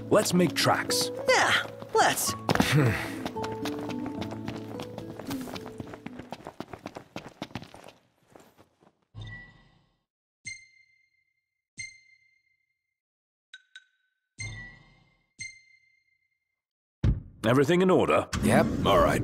let's make tracks. Yeah, let's. Everything in order? Yep. All right.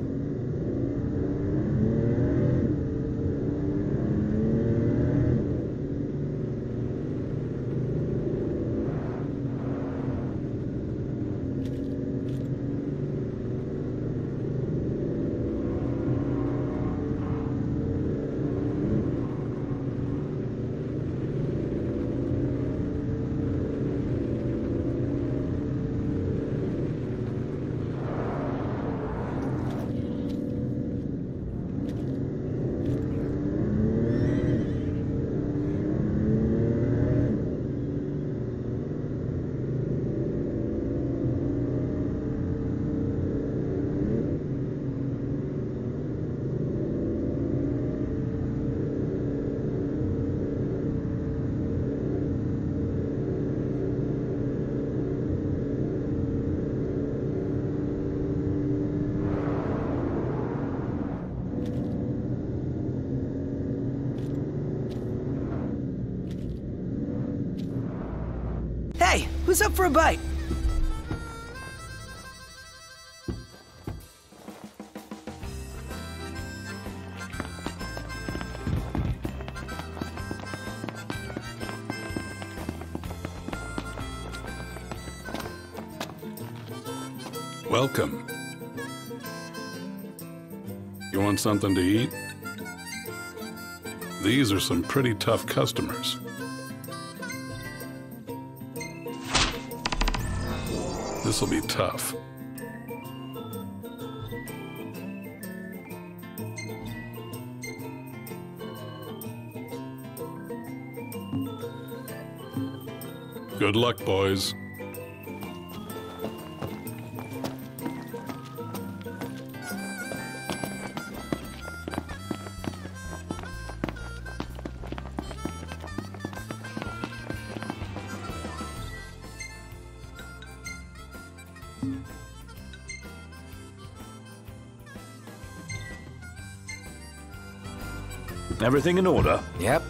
Hey, who's up for a bite? Welcome. You want something to eat? These are some pretty tough customers. This'll be tough. Good luck, boys. Everything in order? Yep.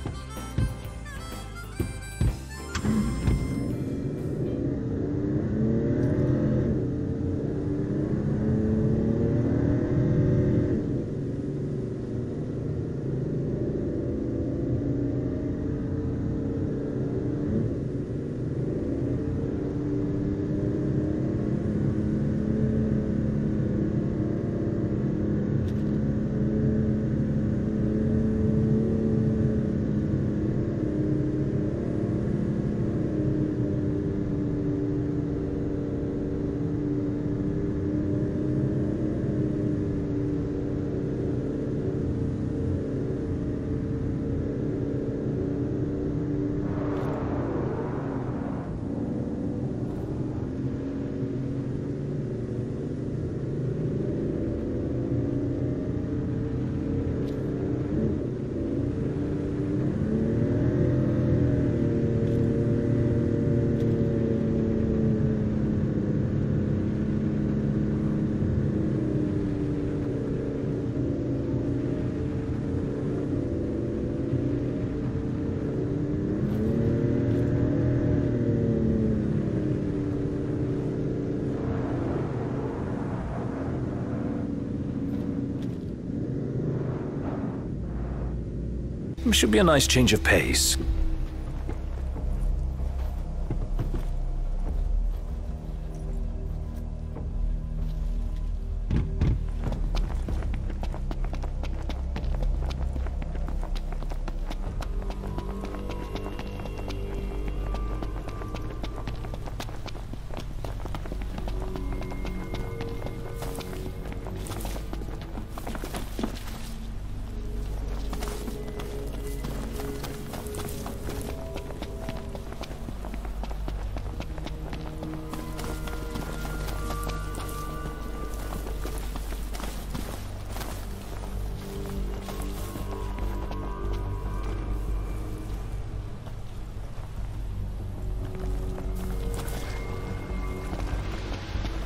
Should be a nice change of pace.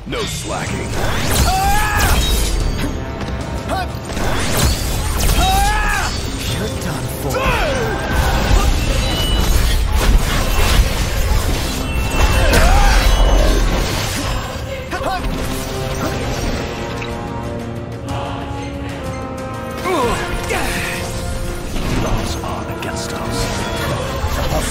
No slacking. You're done for. Laws are against us.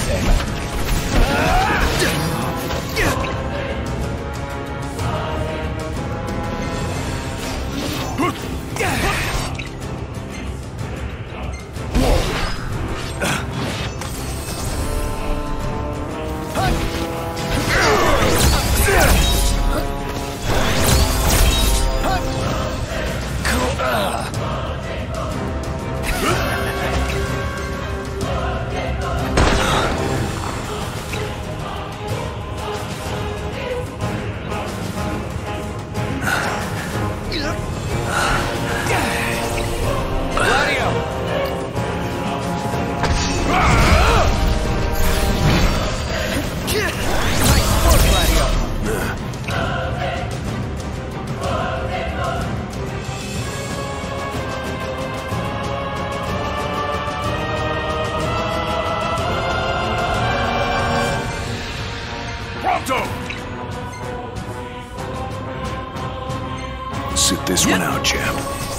Sit this one out, champ.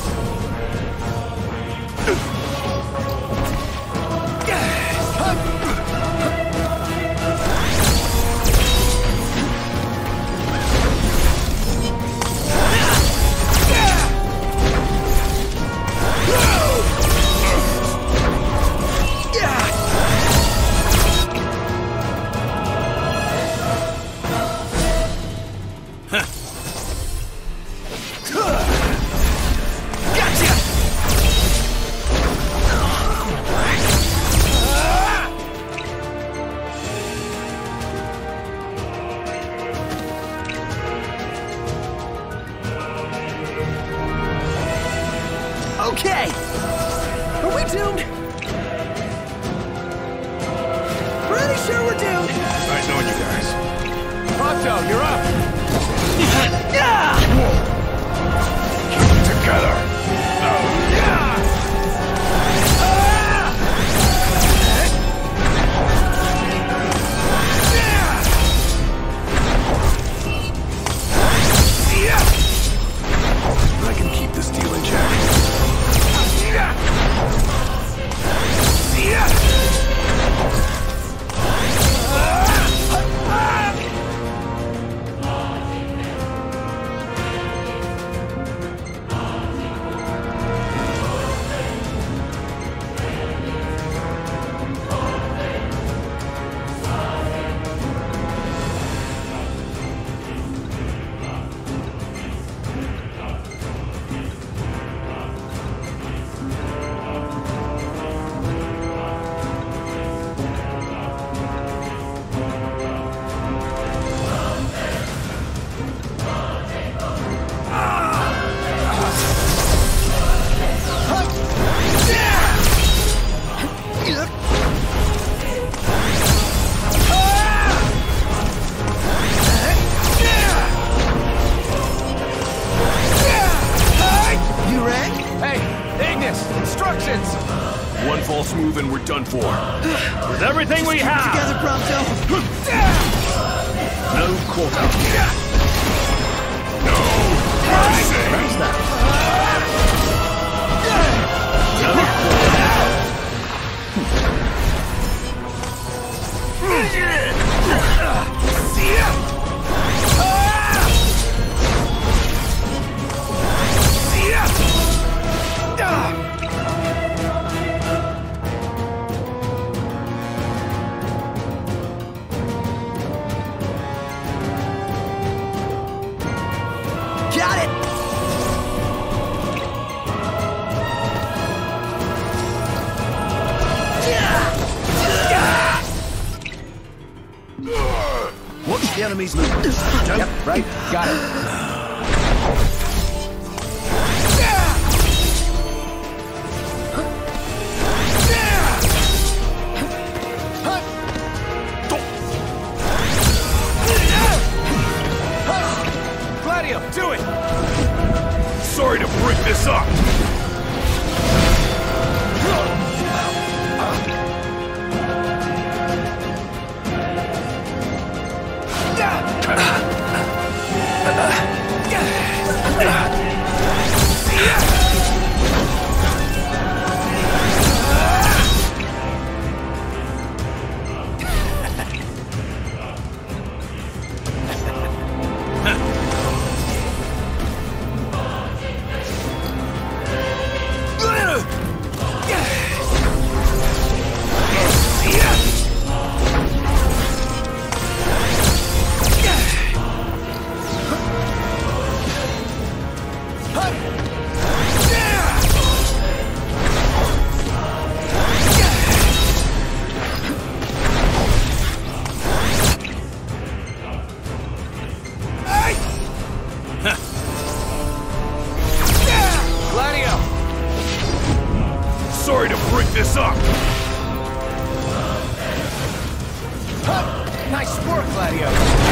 Okay! Are we doomed? Pretty sure we're doomed! Nice knowing you guys. Prompto, you're up! Keep it together. I can keep this deal in check. Instructions! One false move and we're done for. With everything we have! Together, Prompto! No quarter. No mercy. Who's that? Got it! Watch the enemy's movement. Yep, right. Got it. to it! Sorry to break this up! Sorry to break this up! Nice work, Gladio.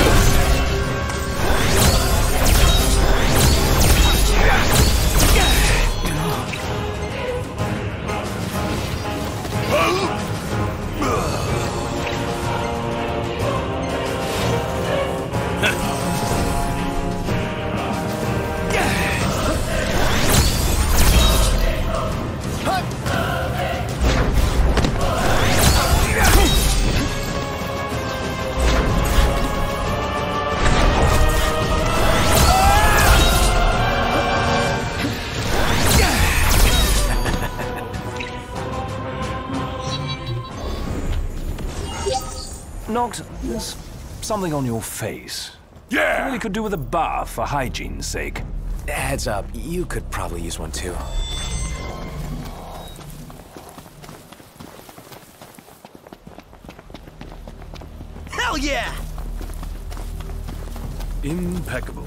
Noct, there's something on your face. Yeah! Really could do with a bath for hygiene's sake. Heads up, you could probably use one too. Hell yeah! Impeccable.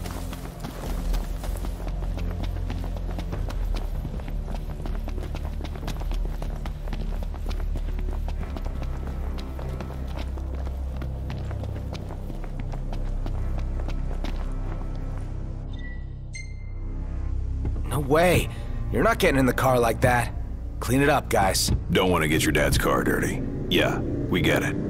No way. You're not getting in the car like that. Clean it up, guys. Don't want to get your dad's car dirty. Yeah, we get it.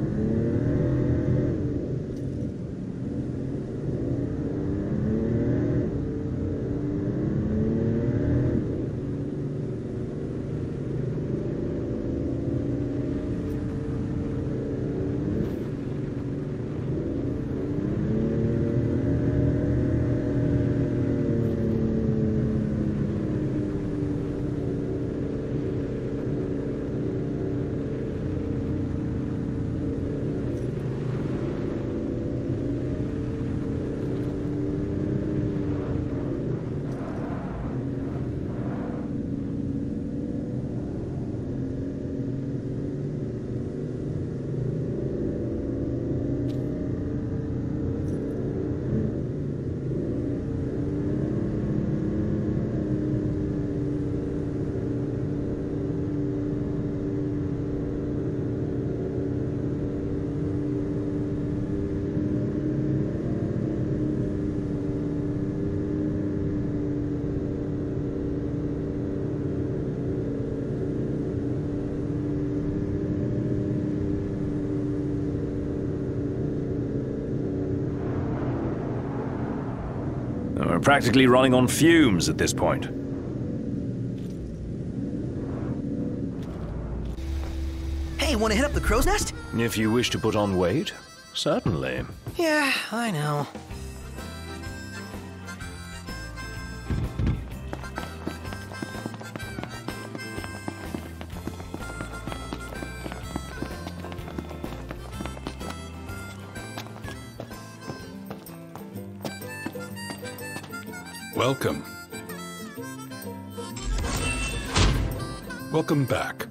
We're practically running on fumes at this point. Hey, wanna hit up the crow's nest? If you wish to put on weight, certainly. Yeah, I know. Welcome. Welcome back.